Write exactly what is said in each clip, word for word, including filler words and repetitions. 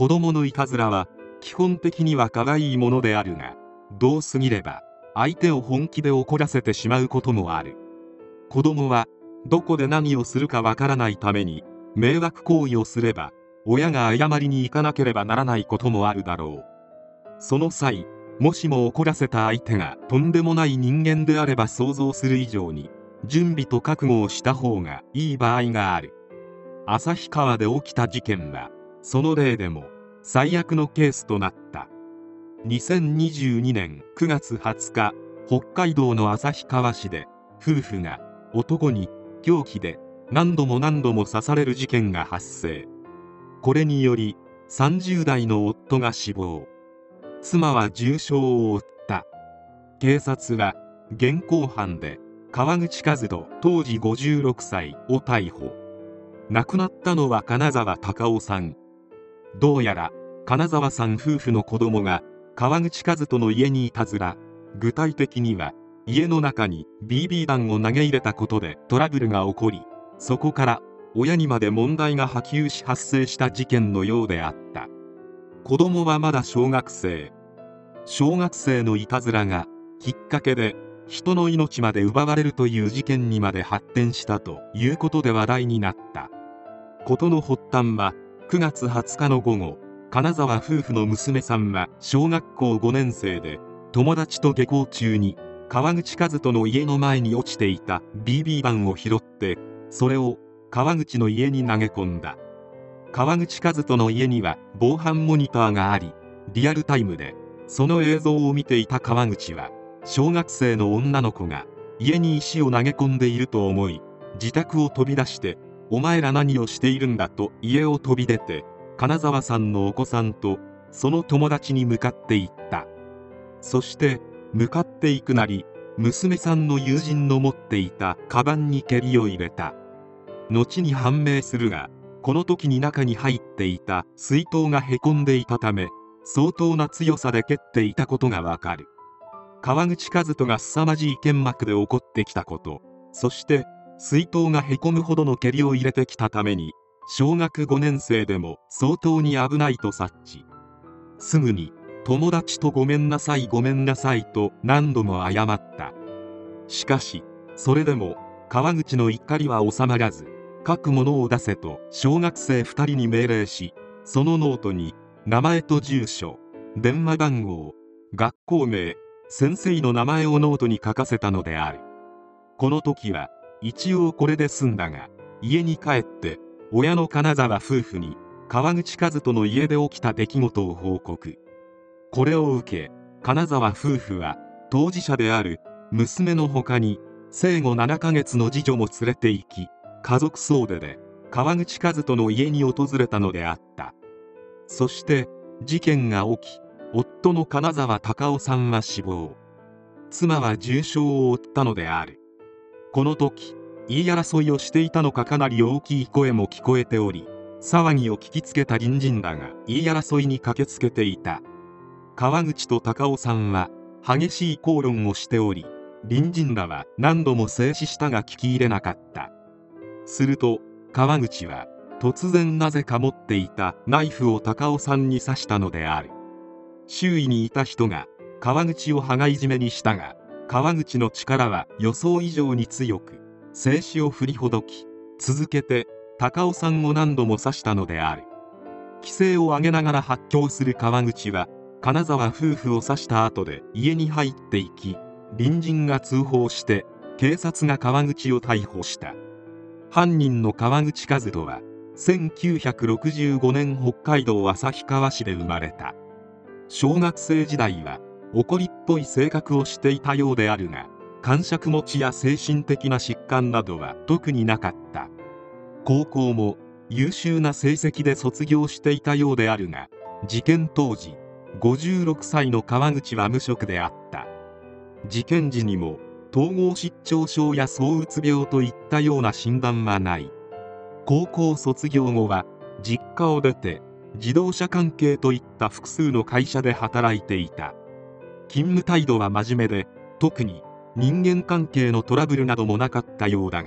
子供のいたずらは基本的には可愛いものであるが、度を過ぎれば相手を本気で怒らせてしまうこともある。子供はどこで何をするかわからないために、迷惑行為をすれば親が謝りに行かなければならないこともあるだろう。その際、もしも怒らせた相手がとんでもない人間であれば、想像する以上に準備と覚悟をした方がいい場合がある。旭川で起きた事件はその例でも最悪のケースとなった。にせんにじゅうにねんくがつはつか、北海道の旭川市で夫婦が男に凶器で何度も何度も刺される事件が発生。これによりさんじゅうだいの夫が死亡、妻は重傷を負った。警察は現行犯で川口和人当時ごじゅうろくさいを逮捕。亡くなったのは金沢孝雄さん。どうやら金沢さん夫婦の子供が川口和人の家にいたずら、具体的には家の中に ビービー 弾を投げ入れたことでトラブルが起こり、そこから親にまで問題が波及し発生した事件のようであった。子供はまだ小学生。小学生のいたずらがきっかけで人の命まで奪われるという事件にまで発展したということで話題になった。事の発端はくがつはつかの午後、金沢夫婦の娘さんは小学校ごねんせいで友達と下校中に川口和人の家の前に落ちていた ビービー 弾を拾って、それを川口の家に投げ込んだ。川口和人の家には防犯モニターがあり、リアルタイムでその映像を見ていた川口は、小学生の女の子が家に石を投げ込んでいると思い、自宅を飛び出して「お前ら何をしているんだ」と家を飛び出て、金沢さんのお子さんとその友達に向かっていった。そして向かっていくなり、娘さんの友人の持っていたカバンに蹴りを入れた。後に判明するが、この時に中に入っていた水筒がへこんでいたため、相当な強さで蹴っていたことがわかる。川口和人が凄まじい剣幕で怒ってきたこと、そして水筒がへこむほどの蹴りを入れてきたために、小学ごねんせいでも相当に危ないと察知、すぐに友達とごめんなさいごめんなさいと何度も謝った。しかしそれでも川口の怒りは収まらず、書くものを出せと小学生ふたりに命令し、そのノートに名前と住所、電話番号、学校名、先生の名前をノートに書かせたのである。この時は一応これで済んだが、家に帰って親の金沢夫婦に川口和人の家で起きた出来事を報告。これを受け、金沢夫婦は当事者である娘の他に生後ななかげつの次女も連れて行き、家族総出で川口和人の家に訪れたのであった。そして事件が起き、夫の金沢孝雄さんは死亡、妻は重傷を負ったのである。この時言い争いをしていたのか、かなり大きい声も聞こえており、騒ぎを聞きつけた隣人らが言い争いに駆けつけていた。川口と孝雄さんは激しい口論をしており、隣人らは何度も制止したが聞き入れなかった。すると川口は突然なぜか持っていたナイフを孝雄さんに刺したのである。周囲にいた人が川口を羽交い締めにしたが、川口の力は予想以上に強く、制止を振りほどき、続けて孝雄さんを何度も刺したのである。奇声を上げながら発狂する川口は金沢夫婦を刺した後で家に入っていき、隣人が通報して警察が川口を逮捕した。犯人の川口和人はせんきゅうひゃくろくじゅうごねん北海道旭川市で生まれた。小学生時代は怒りっぽい性格をしていたようであるが、癇癪持ちや精神的な疾患などは特になかった。高校も優秀な成績で卒業していたようであるが、事件当時ごじゅうろくさいの川口は無職であった。事件時にも統合失調症や躁うつ病といったような診断はない。高校卒業後は実家を出て自動車関係といった複数の会社で働いていた。勤務態度は真面目で、特に人間関係のトラブルなどもなかったようだが、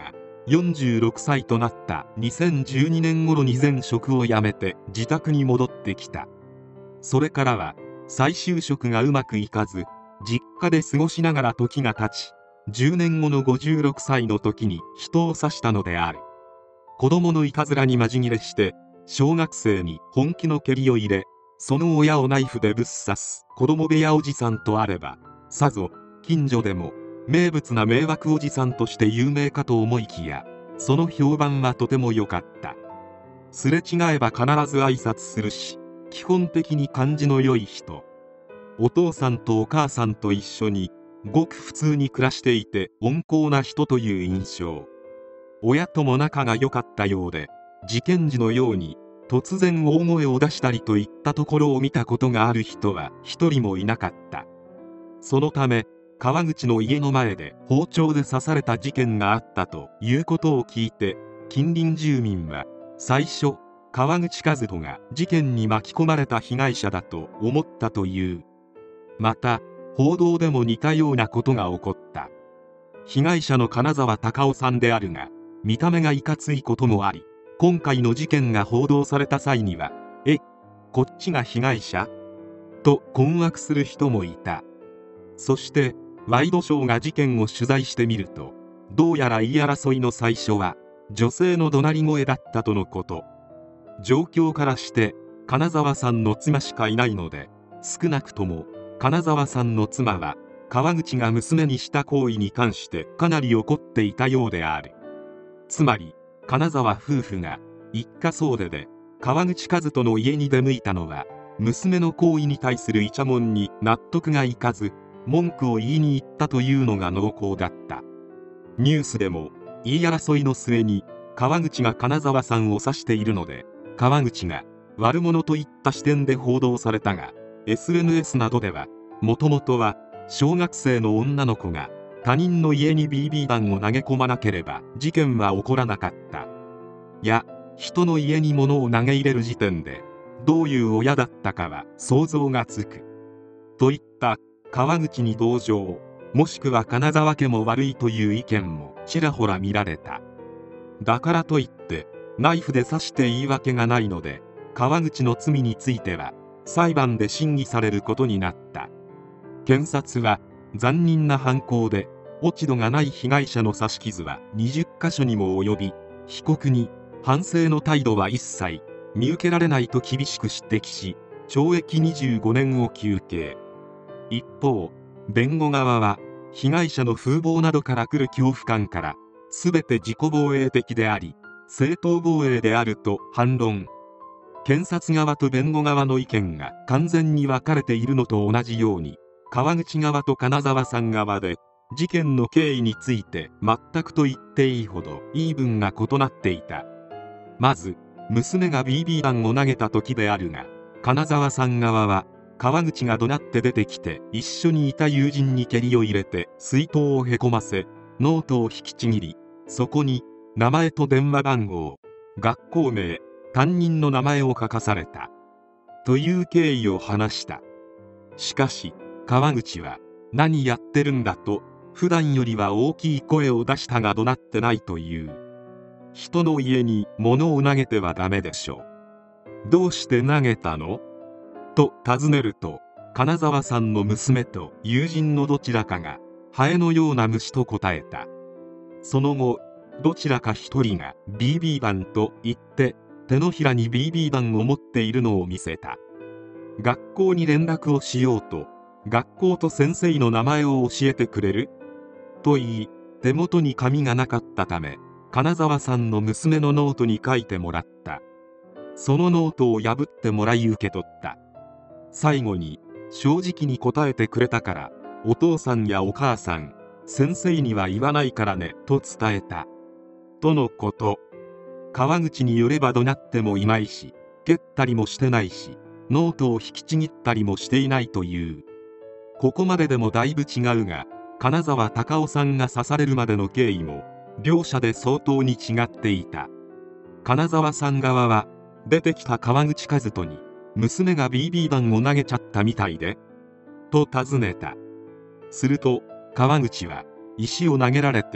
よんじゅうろくさいとなったにせんじゅうにねん頃に前職を辞めて自宅に戻ってきた。それからは再就職がうまくいかず、実家で過ごしながら時が経ち、じゅうねんごのごじゅうろくさいの時に人を刺したのである。子供のいたずらにまじ切れして小学生に本気の蹴りを入れ、その親をナイフでぶっ刺す子供部屋おじさんとあれば、さぞ近所でも名物な迷惑おじさんとして有名かと思いきや、その評判はとても良かった。すれ違えば必ず挨拶するし、基本的に感じの良い人。お父さんとお母さんと一緒にごく普通に暮らしていて温厚な人という印象。親とも仲が良かったようで、事件時のように突然大声を出したりといったところを見たことがある人は一人もいなかった。そのため川口の家の前で包丁で刺された事件があったということを聞いて、近隣住民は最初川口和人が事件に巻き込まれた被害者だと思ったという。また報道でも似たようなことが起こった。被害者の金沢孝夫さんであるが、見た目がいかついこともあり、今回の事件が報道された際にはえこっちが被害者と困惑する人もいた。そしてワイドショーが事件を取材してみると、どうやら言い争いの最初は女性の怒鳴り声だったとのこと。状況からして金沢さんの妻しかいないので、少なくとも金沢さんの妻は川口が娘にした行為に関してかなり怒っていたようである。つまり金沢夫婦が一家総出で川口和人の家に出向いたのは、娘の行為に対するイチャモンに納得がいかず文句を言いに行ったというのが濃厚だった。ニュースでも言い争いの末に川口が金沢さんを指しているので、川口が悪者といった視点で報道されたが、 エスエヌエス などではもともとは小学生の女の子が他人の家に ビービー 弾を投げ込まなければ事件は起こらなかった。いや、人の家に物を投げ入れる時点でどういう親だったかは想像がつく。といった川口に同情、もしくは金沢家も悪いという意見もちらほら見られた。だからといってナイフで刺して言い訳がないので、川口の罪については裁判で審議されることになった。検察は残忍な犯行で落ち度がない被害者の刺し傷はにじゅっかしょにも及び、被告に反省の態度は一切見受けられないと厳しく指摘し、懲役にじゅうごねんを求刑。一方、弁護側は被害者の風貌などから来る恐怖感から全て自己防衛的であり正当防衛であると反論。検察側と弁護側の意見が完全に分かれているのと同じように、川口側と金沢さん側で事件の経緯について全くと言っていいほど言い分が異なっていた。まず娘が ビービー 弾を投げた時であるが、金沢さん側は川口が怒鳴って出てきて一緒にいた友人に蹴りを入れて水筒をへこませ、ノートを引きちぎり、そこに名前と電話番号、学校名、担任の名前を書かされたという経緯を話した。しかし川口は何やってるんだと普段よりは大きい声を出したが怒鳴ってないという。人の家に物を投げてはダメでしょう。どうして投げたのと尋ねると、金沢さんの娘と友人のどちらかがハエのような虫と答えた。その後どちらか一人が ビービー 弾と言って手のひらに ビービー 弾を持っているのを見せた。学校に連絡をしようと、学校と先生の名前を教えてくれると言い、手元に紙がなかったため金沢さんの娘のノートに書いてもらった。そのノートを破ってもらい受け取った。最後に正直に答えてくれたからお父さんやお母さん、先生には言わないからねと伝えたとのこと。川口によれば怒鳴ってもいないし、蹴ったりもしてないし、ノートを引きちぎったりもしていないという。ここまででもだいぶ違うが、金沢孝夫さんが刺されるまでの経緯も両者で相当に違っていた。金沢さん側は出てきた川口和人に娘が ビービー 弾を投げちゃったみたいでと尋ねた。すると川口は石を投げられて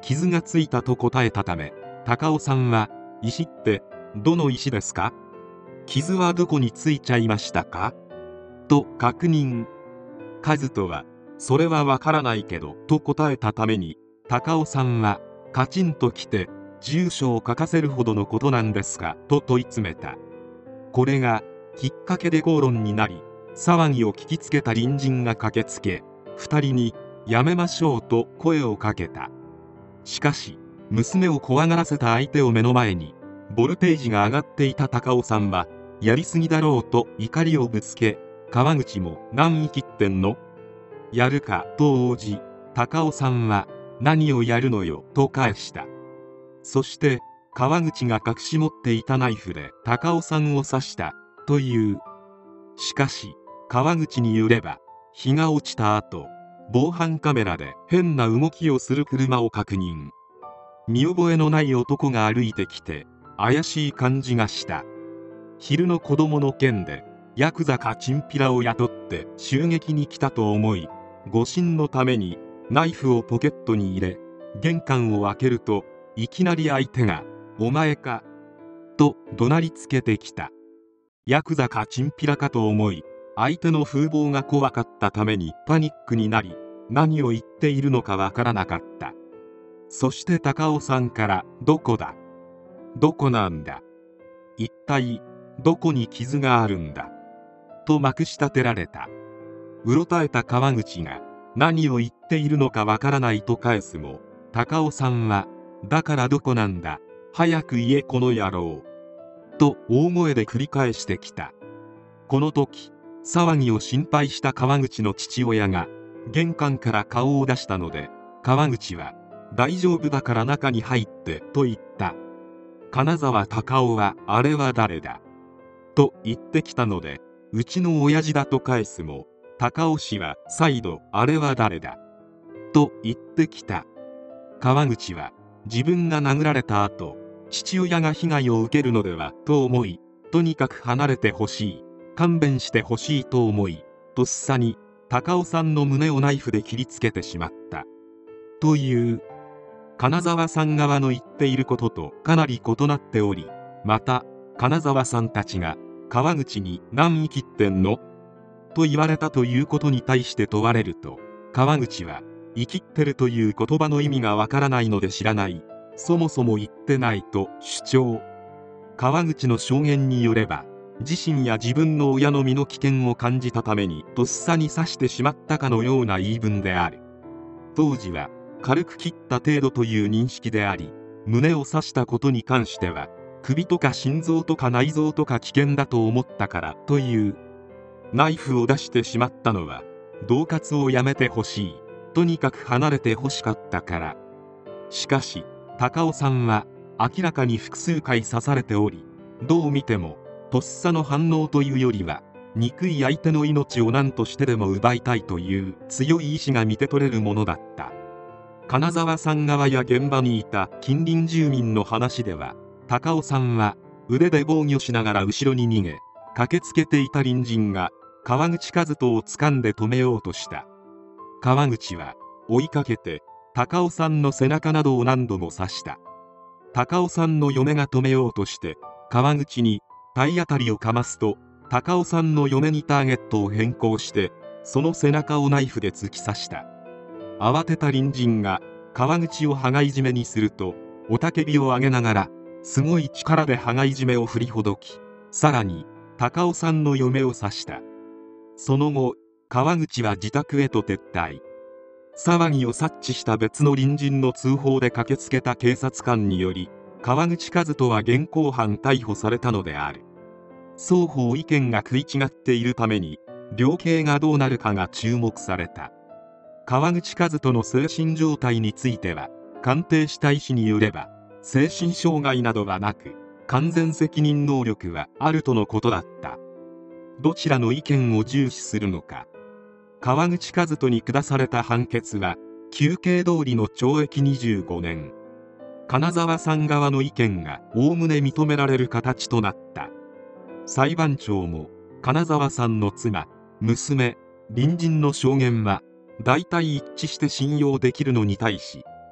傷がついたと答えたため、高尾さんは、石ってどの石ですか？傷はどこについちゃいましたか？と確認。和人は、それはわからないけどと答えたために、高尾さんはカチンときて、住所を書かせるほどのことなんですかと問い詰めた。これがきっかけで口論になり、騒ぎを聞きつけた隣人が駆けつけ、二人にやめましょうと声をかけた。しかし娘を怖がらせた相手を目の前に、ボルテージが上がっていた高尾さんは、やりすぎだろうと怒りをぶつけ、川口も何生きってんの？やるかと応じ、高尾さんは何をやるのよと返した。そして川口が隠し持っていたナイフで高尾さんを刺したという。しかし川口によれば、日が落ちた後、防犯カメラで変な動きをする車を確認。見覚えのない男が歩いてきて怪しい感じがした。昼の子供の件でヤクザかチンピラを雇って襲撃に来たと思い、護身のためにナイフをポケットに入れ、玄関を開けるといきなり相手が「お前か」と怒鳴りつけてきた。ヤクザかチンピラかと思い、相手の風貌が怖かったためにパニックになり、何を言っているのかわからなかった。そして高尾さんから「どこだ？どこなんだ？一体どこに傷があるんだ？」とまくし立てられた。うろたえた川口が何を言っているのかわからないと返すも、高尾さんは「だからどこなんだ？早く言えこの野郎」と大声で繰り返してきた。この時騒ぎを心配した川口の父親が玄関から顔を出したので、川口は「大丈夫だから中に入って」と言った。金沢孝夫は「あれは誰だ？」と言ってきたので、うちの親父だと返すも、高尾氏は再度「あれは誰だ？」と言ってきた。川口は自分が殴られた後、父親が被害を受けるのではと思い、とにかく離れてほしい、勘弁してほしいと思い、とっさに高尾さんの胸をナイフで切りつけてしまったという。金沢さん側の言っていることとかなり異なっており、また金沢さんたちが川口に「何生きってんの？」と言われたということに対して問われると、川口は「生きってるという言葉の意味がわからないので知らない、そもそも言ってない」と主張。川口の証言によれば、自身や自分の親の身の危険を感じたためにとっさに刺してしまったかのような言い分である。当時は軽く切った程度という認識であり、胸を刺したことに関しては首とか心臓とか内臓とか危険だと思ったからという。ナイフを出してしまったのは恫喝をやめてほしい、とにかく離れてほしかったから。しかし高尾さんは明らかに複数回刺されており、どう見てもとっさの反応というよりは、憎い相手の命を何としてでも奪いたいという強い意志が見て取れるものだった。金沢さん側や現場にいた近隣住民の話では、高尾さんは腕で防御しながら後ろに逃げ、駆けつけていた隣人が川口和人を掴んで止めようとした。川口は追いかけて高尾さんの背中などを何度も刺した。高尾さんの嫁が止めようとして川口に体当たりをかますと、高尾さんの嫁にターゲットを変更してその背中をナイフで突き刺した。慌てた隣人が川口を羽交い締めにすると、雄たけびを上げながらすごい力で羽交い締めを振りほどき、さらに高尾さんの嫁を刺した。その後川口は自宅へと撤退。騒ぎを察知した別の隣人の通報で駆けつけた警察官により、川口和人は現行犯逮捕されたのである。双方意見が食い違っているために量刑がどうなるかが注目された。川口和人の精神状態については、鑑定した医師によれば精神障害などはなく、完全責任能力はあるとのことだった。どちらの意見を重視するのか。川口和人に下された判決は求刑通りの懲役にじゅうごねん。金沢さん側の意見がおおむね認められる形となった。裁判長も金沢さんの妻、娘、隣人の証言は大体一致して信用できるのに対し、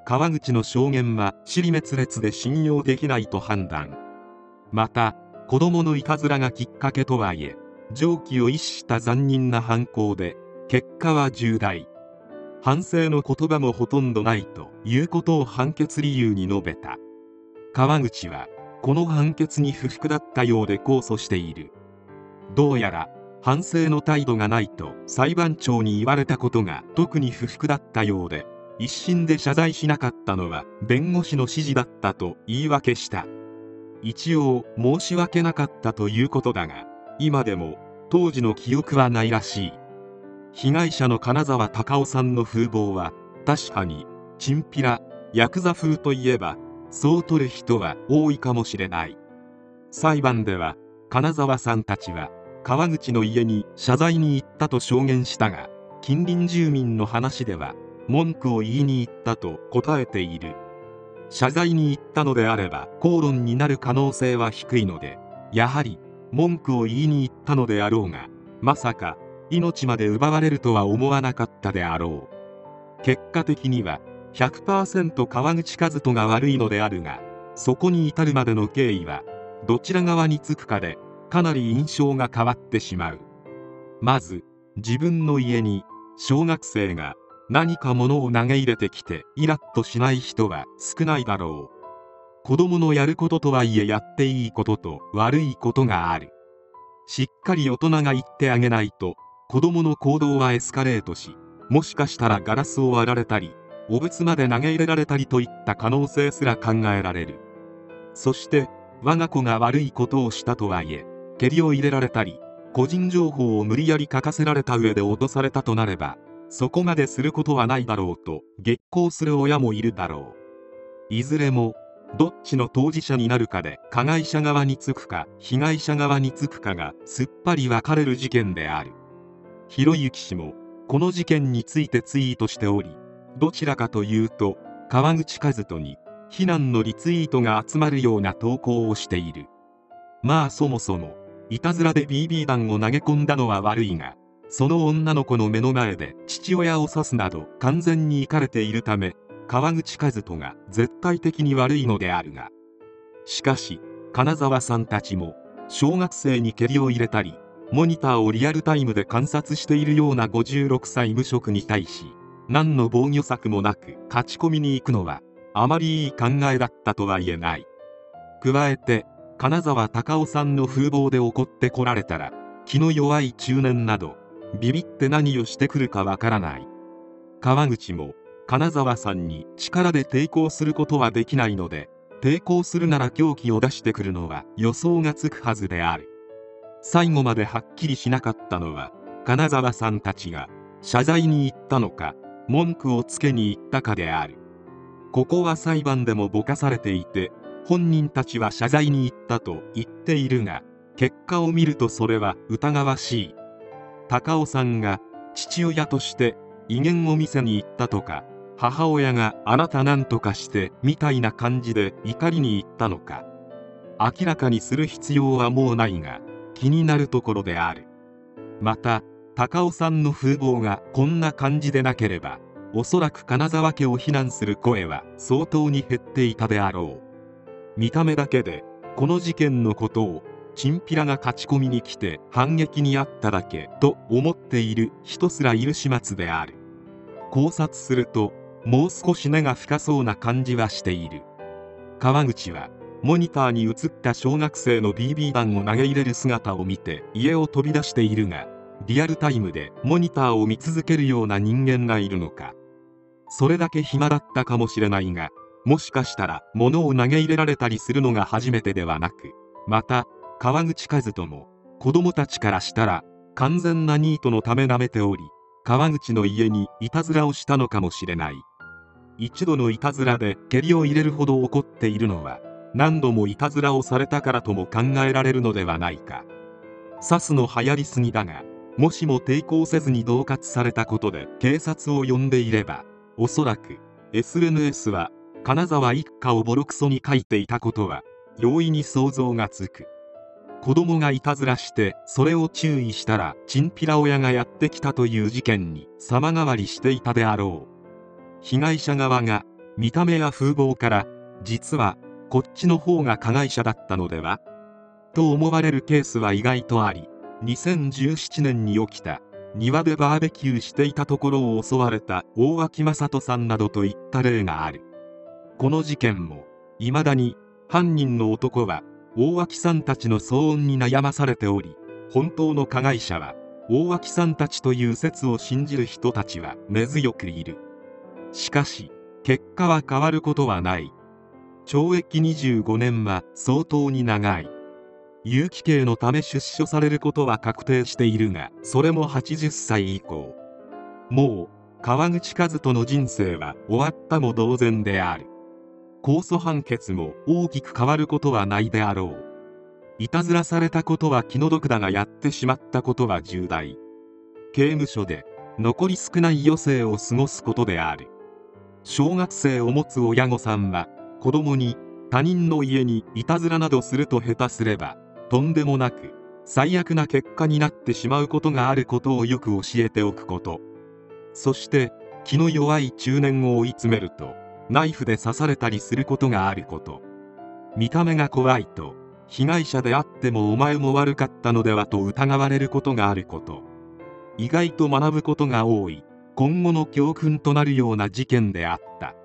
川口の証言は支離滅裂で信用できないと判断。また子供のいたずらがきっかけとはいえ、常軌を逸した残忍な犯行で結果は重大、反省の言葉もほとんどないということを判決理由に述べた。川口はこの判決に不服だったようで控訴している。どうやら反省の態度がないと裁判長に言われたことが特に不服だったようで、一審で謝罪しなかったのは弁護士の指示だったと言い訳した。一応申し訳なかったということだが、今でも当時の記憶はないらしい。被害者の金沢孝雄さんの風貌は確かにチンピラ、ヤクザ風といえばそう取る人は多いかもしれない。裁判では金沢さんたちは川口の家に謝罪に行ったと証言したが、近隣住民の話では文句を言いに行ったと答えている。謝罪に行ったのであれば口論になる可能性は低いので、やはり文句を言いに行ったのであろうが、まさか命まで奪われるとは思わなかったであろう。結果的には ひゃくパーセント 川口和人が悪いのであるが、そこに至るまでの経緯はどちら側につくかでかなり印象が変わってしまう。まず自分の家に小学生が何か物を投げ入れてきてイラッとしない人は少ないだろう。子供のやることとはいえやっていいことと悪いことがある。しっかり大人が言ってあげないと子供の行動はエスカレートし、もしかしたらガラスを割られたり汚物まで投げ入れられたりといった可能性すら考えられる。そして我が子が悪いことをしたとはいえ、蹴りを入れられたり個人情報を無理やり書かせられた上で脅されたとなれば、そこまですることはないだろうと激高する親もいるだろう。いずれもどっちの当事者になるかで加害者側につくか被害者側につくかがすっぱり分かれる事件である。ひろゆき氏もこの事件についてツイートしており、どちらかというと川口和人に非難のリツイートが集まるような投稿をしている。まあそもそもいたずらで ビービー 弾を投げ込んだのは悪いが、その女の子の目の前で父親を刺すなど完全にイカれているため、川口和人が絶対的に悪いのであるが、しかし金沢さんたちも小学生に蹴りを入れたりモニターをリアルタイムで観察しているようなごじゅうろくさい無職に対し、何の防御策もなく勝ち込みに行くのはあまりいい考えだったとは言えない。加えて金沢孝雄さんの風貌で怒ってこられたら、気の弱い中年などビビって何をしてくるかわからない。川口も金沢さんに力で抵抗することはできないので、抵抗するなら凶器を出してくるのは予想がつくはずである。最後まではっきりしなかったのは、金沢さんたちが謝罪に行ったのか文句をつけに行ったかである。ここは裁判でもぼかされていて、本人たちは謝罪に行ったと言っているが、結果を見るとそれは疑わしい。孝雄さんが父親として威厳を見せに行ったとか、母親があなた何とかしてみたいな感じで怒りに行ったのか、明らかにする必要はもうないが気になるところである。また孝雄さんの風貌がこんな感じでなければ、おそらく金沢家を非難する声は相当に減っていたであろう。見た目だけでこの事件のことをチンピラが勝ち込みに来て反撃にあっただけと思っている人すらいる始末である。考察するともう少し根が深そうな感じはしている。川口はモニターに映った小学生の ビービー 弾を投げ入れる姿を見て家を飛び出しているが、リアルタイムでモニターを見続けるような人間がいるのか。それだけ暇だったかもしれないが、もしかしたら物を投げ入れられたりするのが初めてではなく、また川口和人も子供たちからしたら完全なニートのためなめており、川口の家にいたずらをしたのかもしれない。一度のいたずらで蹴りを入れるほど怒っているのは、何度もいたずらをされたからとも考えられるのではないか。刺すの流行りすぎだが、もしも抵抗せずに恫喝されたことで警察を呼んでいれば、おそらく エスエヌエス は金沢一家をボロクソに書いていたことは容易に想像がつく。子供がいたずらしてそれを注意したらチンピラ親がやってきたという事件に様変わりしていたであろう。被害者側が見た目や風貌から実はこっちの方が加害者だったのではと思われるケースは意外とあり、にせんじゅうななねんに起きた庭でバーベキューしていたところを襲われた大脇正人さんなどといった例がある。この事件もいまだに犯人の男は大脇さんたちの騒音に悩まされており、本当の加害者は大脇さんたちという説を信じる人たちは根強くいる。しかし結果は変わることはない。懲役にじゅうごねんは相当に長い。有期刑のため出所されることは確定しているが、それもはちじゅっさい以降。もう川口和人の人生は終わったも同然である。控訴判決も大きく変わることはないであろう。いたずらされたことは気の毒だが、やってしまったことは重大。刑務所で残り少ない余生を過ごすことである。小学生を持つ親御さんは子供に他人の家にいたずらなどすると下手すればとんでもなく最悪な結果になってしまうことがあることをよく教えておくこと。そして気の弱い中年を追い詰めるとナイフで刺されたりすることがあること。見た目が怖いと被害者であってもお前も悪かったのではと疑われることがあること。意外と学ぶことが多い、今後の教訓となるような事件であった。